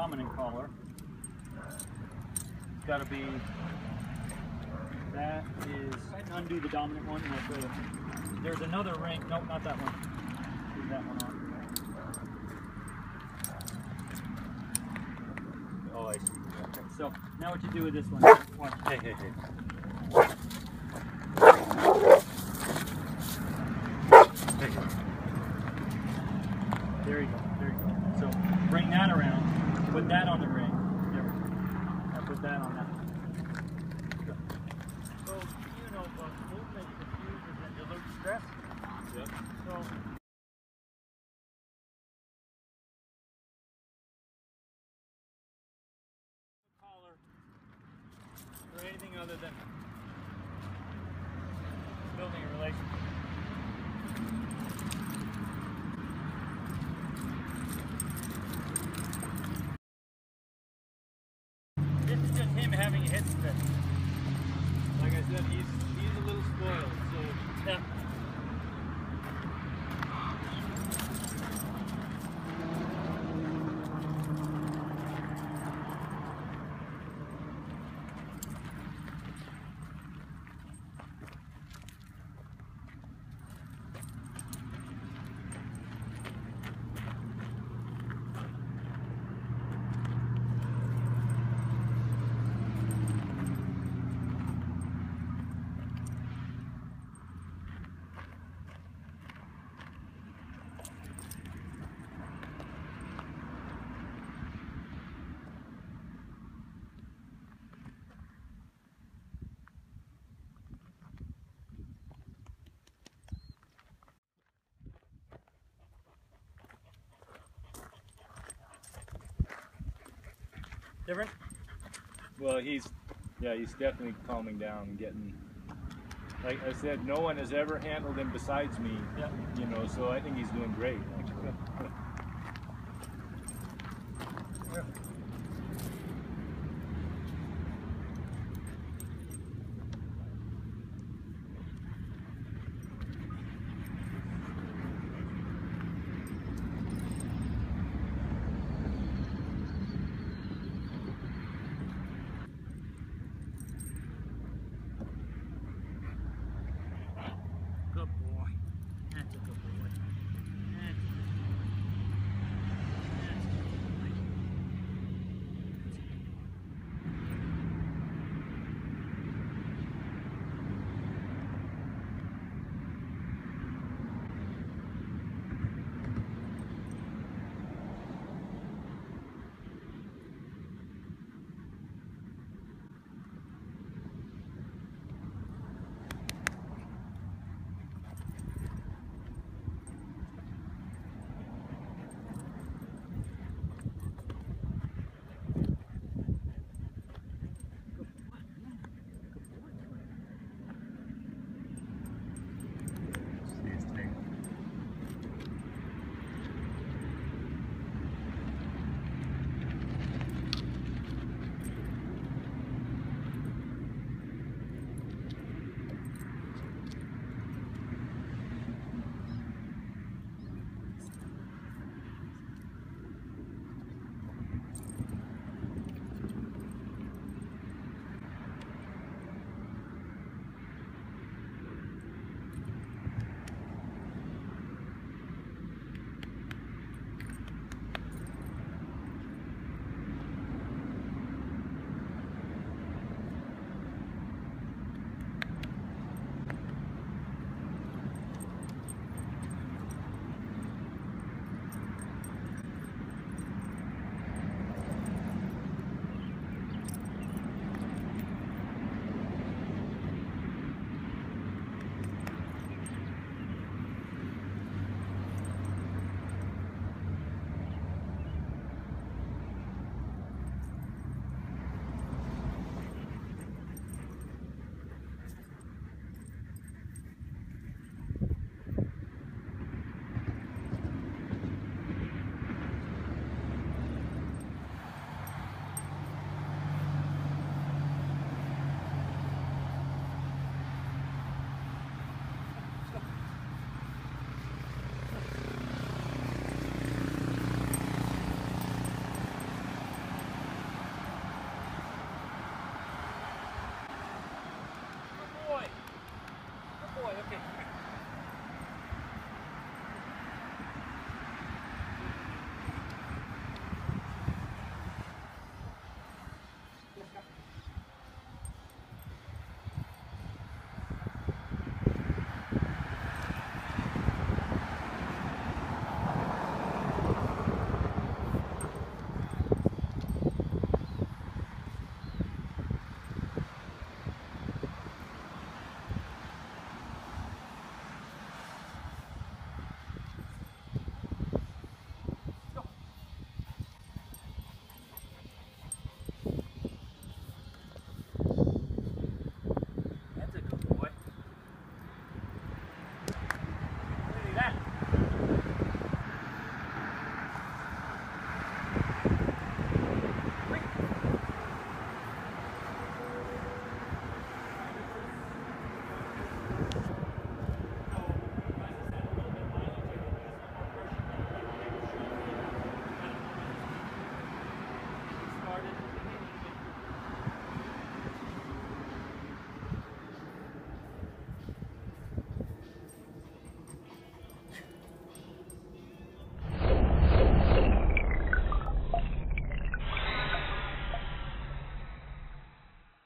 dominant collar. It's got to be, that is, undo the dominant one and I'll show you. There's another ring, nope, not that one. Leave that one on. Oh, I see. Okay, so now what you do with this one, watch. Hey, hey, hey. There you go, there you go. So bring that around, put that on the ring. There we go. Now put that on that one. So, you know, the move that you confuse is that dilute stress. Yep. So, collar or anything other than building a relationship. This is just him having a hit spin. Like I said, he's a little spoiled, so yeah. Different? Well, he's definitely calming down and getting, like I said, no one has ever handled him besides me. Yeah. You know, so I think he's doing great, actually.